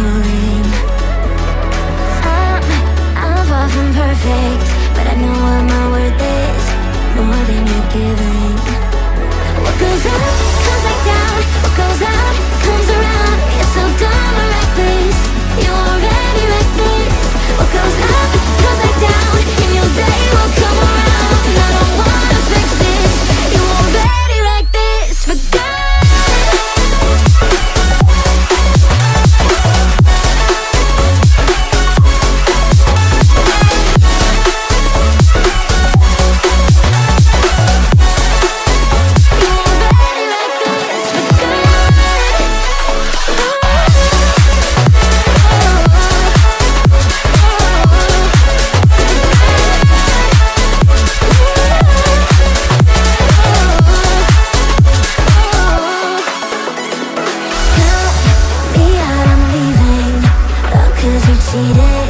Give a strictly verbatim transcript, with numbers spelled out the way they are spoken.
ignoring. I'm, I'm far from perfect, but I know what my worth is, more than you're giving. What goes up, comes back down. What goes out, comes around. You're so dumb or reckless, you already reckless. What goes up, comes back down, and your day will come around. And I don't wanna fix this, you already like this. Forget. Cheated.